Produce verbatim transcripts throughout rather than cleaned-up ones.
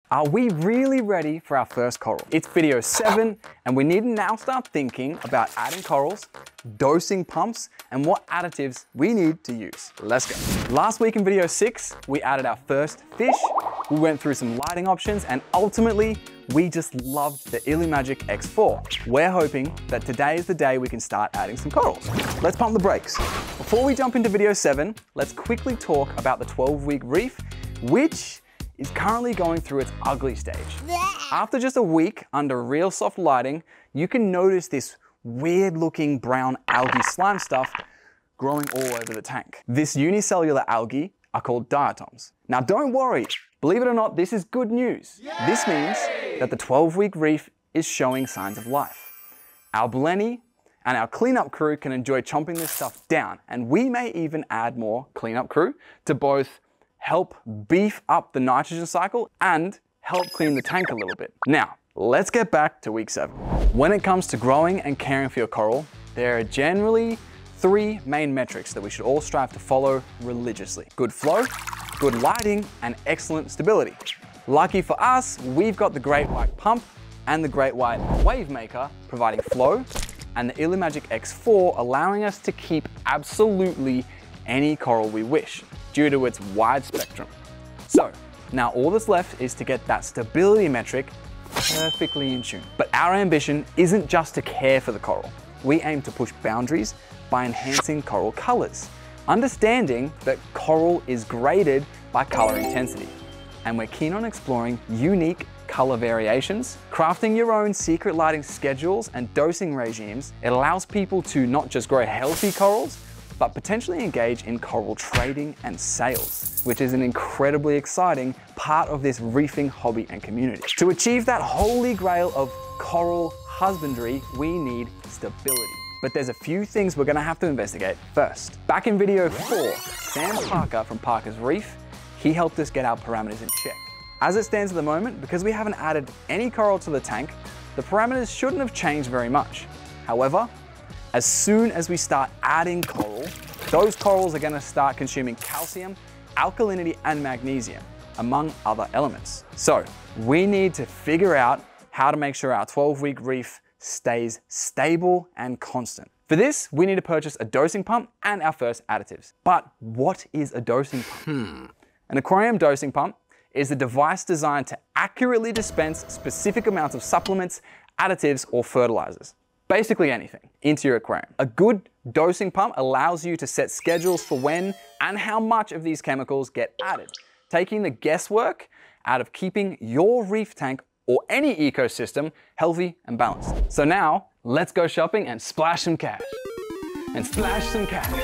Are we really ready for our first coral? It's video seven, and we need to now start thinking about adding corals, dosing pumps, and what additives we need to use. Let's go. Last week in video six, we added our first fish, we went through some lighting options, and ultimately, we just loved the Illumagic X four. We're hoping that today is the day we can start adding some corals. Let's pump the brakes. Before we jump into video seven, let's quickly talk about the twelve week Reef, which is currently going through its ugly stage. After just a week under real soft lighting, you can notice this weird looking brown algae slime stuff growing all over the tank. This unicellular algae are called diatoms. Now don't worry, believe it or not, this is good news. Yay! This means that the twelve week Reef is showing signs of life. Our Blenny and our cleanup crew can enjoy chomping this stuff down, and we may even add more cleanup crew to both help beef up the nitrogen cycle and help clean the tank a little bit. Now, let's get back to week seven. When it comes to growing and caring for your coral, there are generally three main metrics that we should all strive to follow religiously. Good flow, good lighting, and excellent stability. Lucky for us, we've got the Great White Pump and the Great White Wave Maker providing flow, and the Illumagic X four allowing us to keep absolutely any coral we wish, due to its wide spectrum. So, now all that's left is to get that stability metric perfectly in tune. But our ambition isn't just to care for the coral. We aim to push boundaries by enhancing coral colors, understanding that coral is graded by color intensity. And we're keen on exploring unique color variations, crafting your own secret lighting schedules and dosing regimes. It allows people to not just grow healthy corals, but potentially engage in coral trading and sales, which is an incredibly exciting part of this reefing hobby and community. To achieve that holy grail of coral husbandry, we need stability. But there's a few things we're gonna have to investigate first. Back in video four, Sam Parker from Parker's Reef, he helped us get our parameters in check. As it stands at the moment, because we haven't added any coral to the tank, the parameters shouldn't have changed very much. However, as soon as we start adding coral, those corals are going to start consuming calcium, alkalinity, and magnesium, among other elements. So we need to figure out how to make sure our twelve week Reef stays stable and constant. For this, we need to purchase a dosing pump and our first additives. But what is a dosing pump? Hmm. An aquarium dosing pump is a device designed to accurately dispense specific amounts of supplements, additives, or fertilizers. Basically anything, into your aquarium. A good dosing pump allows you to set schedules for when and how much of these chemicals get added, taking the guesswork out of keeping your reef tank or any ecosystem healthy and balanced. So now, let's go shopping and splash some cash. And splash some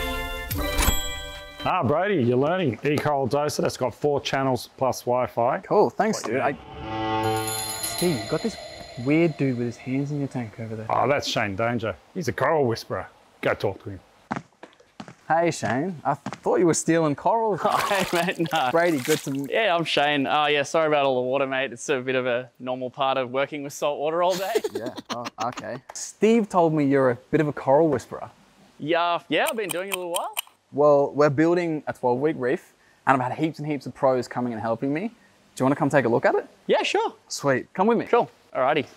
cash. Ah, Brady, you're learning EKoral doser. That's got four channels plus Wi-Fi. Cool, thanks, dude. I... Steve, you've got this weird dude with his hands in your tank over there. Oh, that's Shane Danger. He's a coral whisperer. Go talk to him. Hey, Shane. I thought you were stealing corals. Hi, mate. No. Brady, good to meet you. Yeah, I'm Shane. Oh, yeah, sorry about all the water, mate. It's a bit of a normal part of working with salt water all day. Yeah, oh, okay. Steve told me you're a bit of a coral whisperer. Yeah, yeah, I've been doing it a little while. Well, we're building a twelve week Reef, and I've had heaps and heaps of pros coming and helping me. Do you want to come take a look at it? Yeah, sure. Sweet. Come with me. Sure. Alrighty.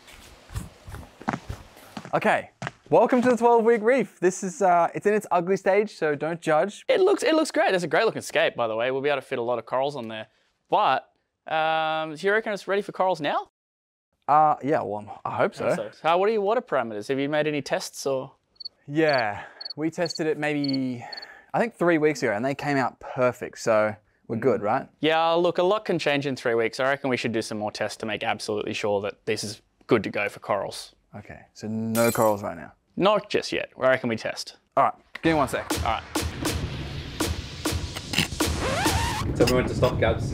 Okay, welcome to the twelve week Reef. This is, uh, it's in its ugly stage, so don't judge. It looks, it looks great. There's a great looking scape, by the way. We'll be able to fit a lot of corals on there. But, um, do you reckon it's ready for corals now? Uh, yeah, well, I hope so. so. so what are your water parameters? Have you made any tests or? Yeah, we tested it maybe, I think three weeks ago, and they came out perfect, so we're good, right? Yeah, look, a lot can change in three weeks. I reckon we should do some more tests to make absolutely sure that this is good to go for corals. Okay, so no corals right now? Not just yet. I reckon we test. All right, give me one sec. All right. Tell me when to stop, Gabs.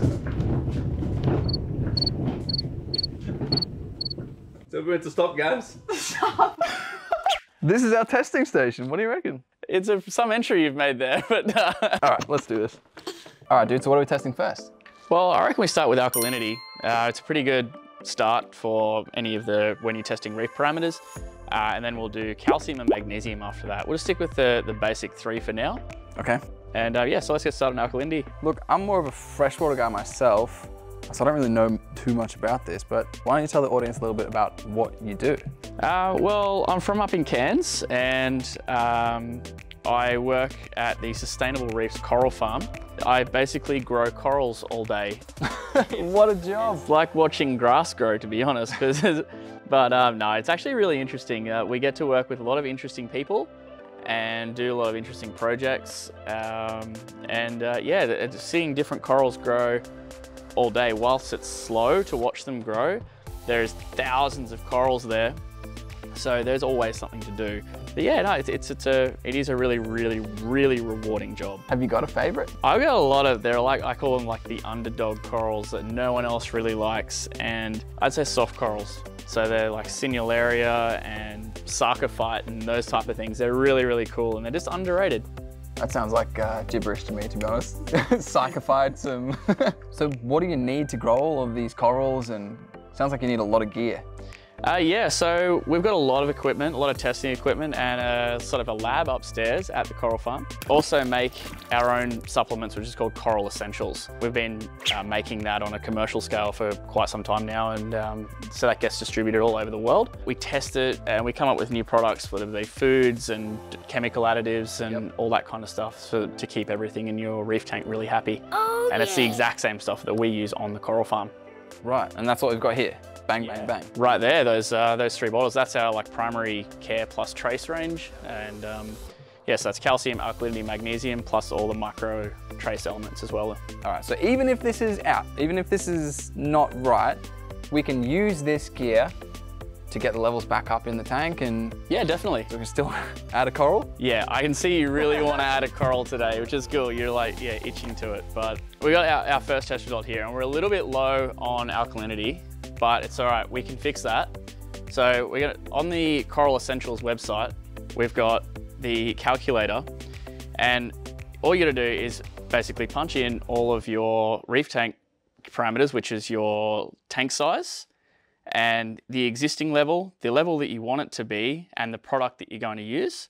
Tell me when to stop, Gabs. This is our testing station. What do you reckon? It's a, some entry you've made there, but... Uh... All right, let's do this. All right, dude, so what are we testing first? Well, I reckon we start with alkalinity. Uh, it's a pretty good start for any of the, when you're testing reef parameters. Uh, and then we'll do calcium and magnesium after that. We'll just stick with the, the basic three for now. Okay. And uh, yeah, so let's get started on alkalinity. Look, I'm more of a freshwater guy myself, so I don't really know too much about this, but why don't you tell the audience a little bit about what you do? Uh, well, I'm from up in Cairns, and um, I work at the Sustainable Reefs Coral Farm. I basically grow corals all day. What a job. It's like watching grass grow, to be honest. But um, no, it's actually really interesting. Uh, we get to work with a lot of interesting people and do a lot of interesting projects. Um, and uh, yeah, seeing different corals grow all day, whilst it's slow to watch them grow, there's thousands of corals there. So there's always something to do. But yeah, no, it's, it's, it's a, it is a really, really, really rewarding job. Have you got a favorite? I've got a lot of, they're like, I call them like the underdog corals that no one else really likes. And I'd say soft corals. So they're like Sinularia and Sarcophyte and those type of things. They're really, really cool and they're just underrated. That sounds like uh, gibberish to me, to be honest. Sarcophyte, some. So what do you need to grow all of these corals? And sounds like you need a lot of gear. Uh, yeah, so we've got a lot of equipment, a lot of testing equipment, and a sort of a lab upstairs at the Coral Farm. Also make our own supplements, which is called Coral Essentials. We've been uh, making that on a commercial scale for quite some time now, and um, so that gets distributed all over the world. We test it and we come up with new products, whether they be foods and chemical additives and yep. all that kind of stuff, so to keep everything in your reef tank really happy. Oh, and yeah. It's the exact same stuff that we use on the Coral Farm. Right, and that's what we've got here. Bang, yeah. bang, bang. Right there, those uh, those three bottles, that's our like primary care plus trace range. And um, yes, yeah, so that's calcium, alkalinity, magnesium, plus all the micro trace elements as well. All right, so even if this is out, even if this is not right, we can use this gear to get the levels back up in the tank and... Yeah, definitely. We can still add a coral? Yeah, I can see you really want to add a coral today, which is cool. You're like, yeah, itching to it. But we got our, our first test result here and we're a little bit low on alkalinity, but it's all right, we can fix that. So we're gonna, on the Coral Essentials website, we've got the calculator, and all you gotta do is basically punch in all of your reef tank parameters, which is your tank size, and the existing level, the level that you want it to be, and the product that you're going to use,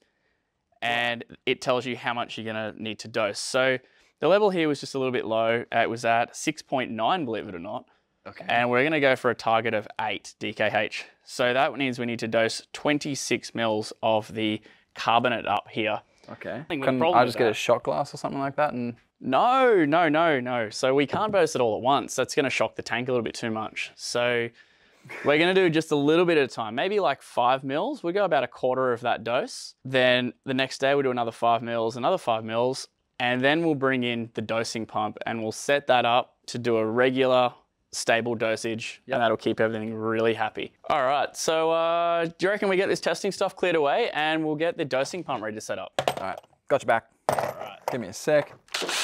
and it tells you how much you're gonna need to dose. So the level here was just a little bit low. It was at six point nine, believe it or not. Okay. And we're gonna go for a target of eight D K H. So that means we need to dose twenty-six mils of the carbonate up here. Okay. I Can I just get that. a shot glass or something like that? And No, no, no, no. So we can't dose it all at once. That's gonna shock the tank a little bit too much. So we're gonna do just a little bit at a time, maybe like five mils. We go about a quarter of that dose. Then the next day we'll do another five mils, another five mils, and then we'll bring in the dosing pump and we'll set that up to do a regular stable dosage, yep. and that'll keep everything really happy. All right, so uh, do you reckon we get this testing stuff cleared away and we'll get the dosing pump ready to set up? All right, got you back. All right. Give me a sec.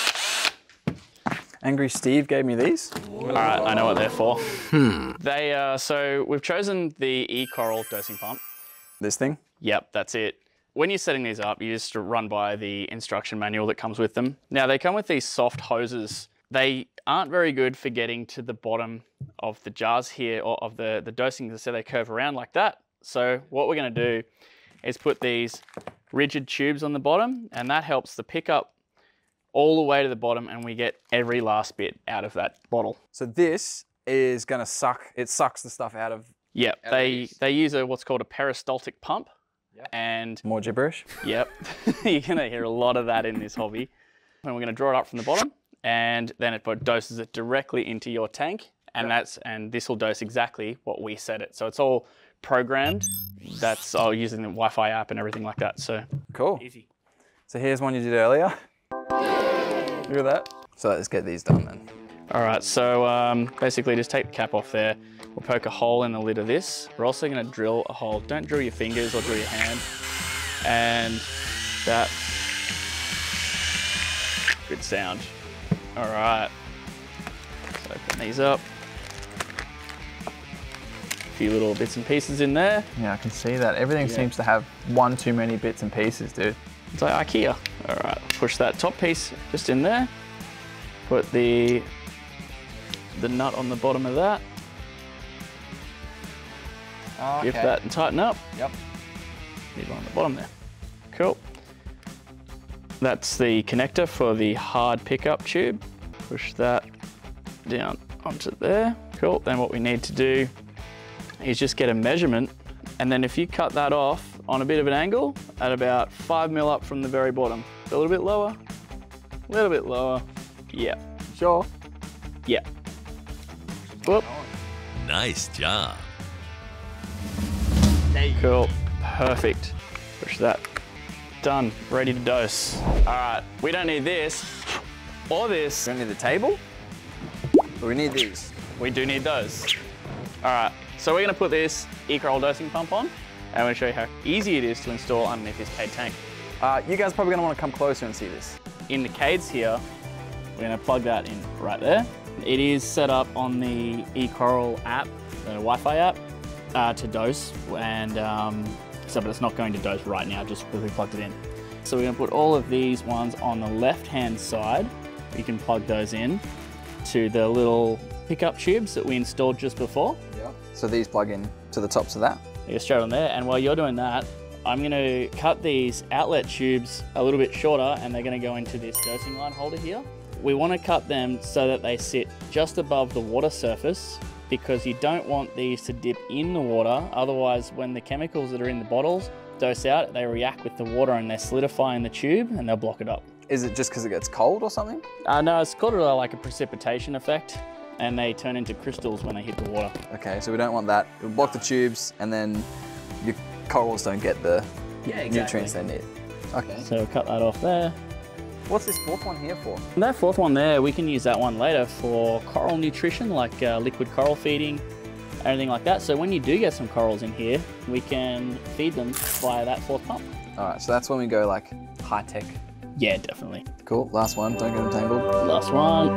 Angry Steve gave me these. All right, I know what they're for. Hmm. They, uh, so we've chosen the EKoral dosing pump. This thing? Yep, that's it. When you're setting these up, you just run by the instruction manual that comes with them. Now they come with these soft hoses. They aren't very good for getting to the bottom of the jars here, or of the, the dosing, so they curve around like that. So what we're gonna do is put these rigid tubes on the bottom, and that helps the pickup all the way to the bottom, and we get every last bit out of that bottle. So this is gonna suck, it sucks the stuff out of... Yep, out they, of they use a what's called a peristaltic pump. Yep. And more gibberish? Yep, you're gonna hear a lot of that in this hobby. And we're gonna draw it up from the bottom, and then it doses it directly into your tank, and yep. that's and this will dose exactly what we set it. So it's all programmed. That's all using the Wi-Fi app and everything like that. So cool. Easy. So here's one you did earlier. Look at that. So let's get these done then. All right, so um, basically just take the cap off there. We'll poke a hole in the lid of this. We're also gonna drill a hole. Don't drill your fingers or drill your hand. And that, good sound. All right, so open these up. A few little bits and pieces in there. Yeah, I can see that. Everything yeah. seems to have one too many bits and pieces, dude. It's like IKEA. All right, push that top piece just in there. Put the, the nut on the bottom of that. Oh, okay. Give that and tighten up. Yep. Need one on the bottom there. Cool. That's the connector for the hard pickup tube. Push that down onto there. Cool, then what we need to do is just get a measurement, and then if you cut that off on a bit of an angle at about five mil up from the very bottom. A little bit lower, a little bit lower. Yeah. Sure. Yeah. Whoop. Nice job. Cool, perfect. Push that. Done, ready to dose. All right, we don't need this or this. We don't need the table, but we need these. We do need those. All right, so we're gonna put this EKoral dosing pump on, and I'm gonna show you how easy it is to install underneath this Cade tank. Uh, you guys are probably gonna wanna come closer and see this. In the Cades here, we're gonna plug that in right there. It is set up on the EKoral app, the Wi-Fi app, uh, to dose, and um, so, but it's not going to dose right now, just because we plugged it in. So we're gonna put all of these ones on the left-hand side. You can plug those in to the little pickup tubes that we installed just before. Yeah. So these plug in to the tops of that. They go straight on there, and while you're doing that, I'm gonna cut these outlet tubes a little bit shorter, and they're gonna go into this dosing line holder here. We wanna cut them so that they sit just above the water surface, because you don't want these to dip in the water. Otherwise, when the chemicals that are in the bottles dose out, they react with the water and they solidify in the tube and they'll block it up. Is it just because it gets cold or something? Uh, no, it's called uh, like a precipitation effect, and they turn into crystals when they hit the water. Okay, so we don't want that. We'll block the tubes and then your corals don't get the Yeah, exactly. nutrients they need. Okay. So cut that off there. What's this fourth one here for? And that fourth one there, we can use that one later for coral nutrition, like uh, liquid coral feeding, anything like that. So when you do get some corals in here, we can feed them via that fourth pump. All right, so that's when we go like high tech. Yeah, definitely. Cool, last one, don't get entangled. Last one.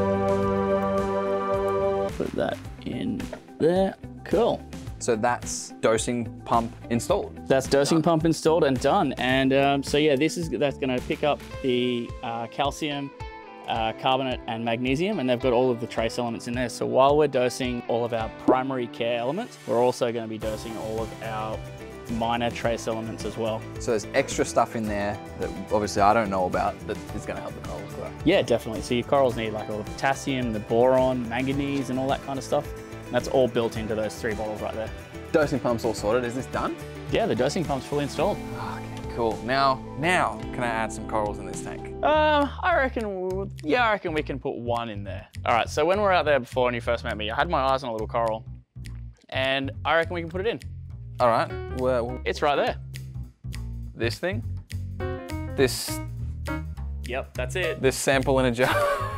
Put that in there. Cool. So that's dosing pump installed. That's dosing pump installed and done. And um, so yeah, this is that's going to pick up the uh, calcium, uh, carbonate, and magnesium, and they've got all of the trace elements in there. So while we're dosing all of our primary care elements, we're also going to be dosing all of our minor trace elements as well. So there's extra stuff in there that obviously I don't know about that is going to help the corals grow. Yeah, definitely. So your corals need like all the potassium, the boron, manganese, and all that kind of stuff. And that's all built into those three bottles right there. Dosing pump's all sorted. Is this done? Yeah, the dosing pump's fully installed. Okay, cool. Now, now, can I add some corals in this tank? Um, I reckon, yeah, I reckon we can put one in there. All right, so when we were out there before and you first met me, I had my eyes on a little coral, and I reckon we can put it in. All right, well, It's right there. this thing, this, Yep, that's it. this sample in a jar.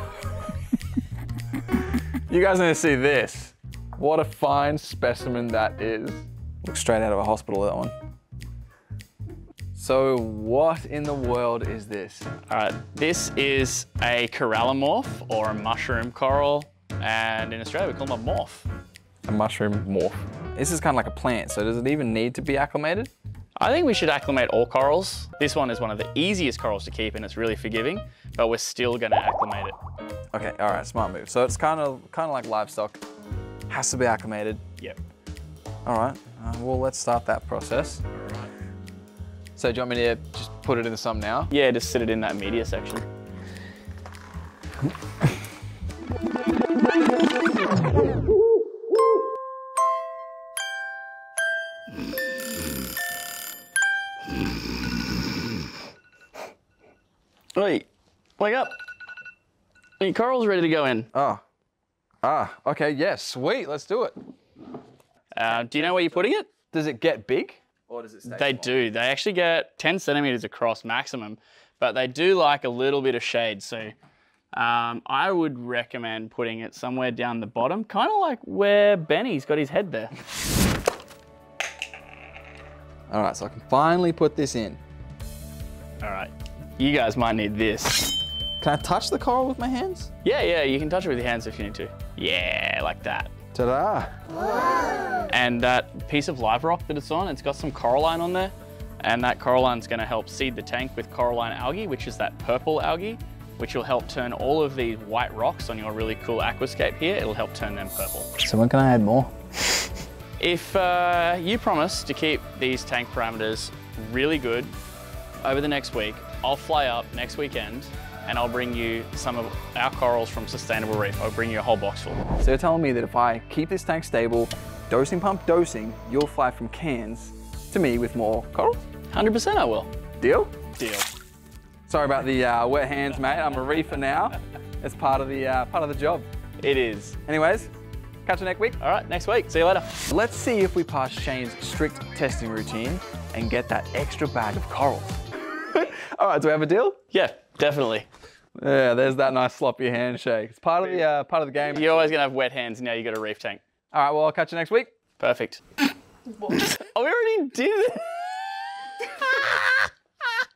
You guys need to see this. What a fine specimen that is. Looks straight out of a hospital, that one. So what in the world is this? All right, this is a Corallimorph, or a mushroom coral, and in Australia we call them a morph. A mushroom morph. This is kind of like a plant, so does it even need to be acclimated? I think we should acclimate all corals. This one is one of the easiest corals to keep, and it's really forgiving, but we're still gonna acclimate it. Okay, all right, smart move. So it's kind of kind of like livestock. Has to be acclimated. Yep. All right, uh, well, let's start that process. All right. So do you want me to just put it into some now? Yeah, just sit it in that media section. Wait, wake up. Your coral's ready to go in. Oh, ah, okay, yes, sweet, let's do it. Uh, do you know where you're putting it? Does it get big? Or does it stay They small? do. They actually get ten centimeters across maximum, but they do like a little bit of shade. So um, I would recommend putting it somewhere down the bottom, kind of like where Benny's got his head there. All right, so I can finally put this in. All right, you guys might need this. Can I touch the coral with my hands? Yeah, yeah, you can touch it with your hands if you need to. Yeah, like that. Ta-da. And that piece of live rock that it's on, it's got some Coralline on there. And that Coralline's gonna help seed the tank with Coralline algae, which is that purple algae, which will help turn all of these white rocks on your really cool aquascape here, it'll help turn them purple. So when can I add more? If uh, you promise to keep these tank parameters really good over the next week, I'll fly up next weekend and I'll bring you some of our corals from Sustainable Reef. I'll bring you a whole box full. So you're telling me that if I keep this tank stable, dosing pump dosing, you'll fly from cans to me with more corals? one hundred percent I will. Deal? Deal. Sorry about the uh, wet hands, mate. I'm a reefer now. It's part of the uh, part of the job. It is. Anyways, catch you next week. All right, next week. See you later. Let's see if we pass Shane's strict testing routine and get that extra bag of corals. All right, do we have a deal? Yeah, definitely. Yeah, there's that nice sloppy handshake. It's part of the uh, part of the game. You're always gonna have wet hands. Now you got a reef tank. All right, well, I'll catch you next week. Perfect. Oh, we already did it.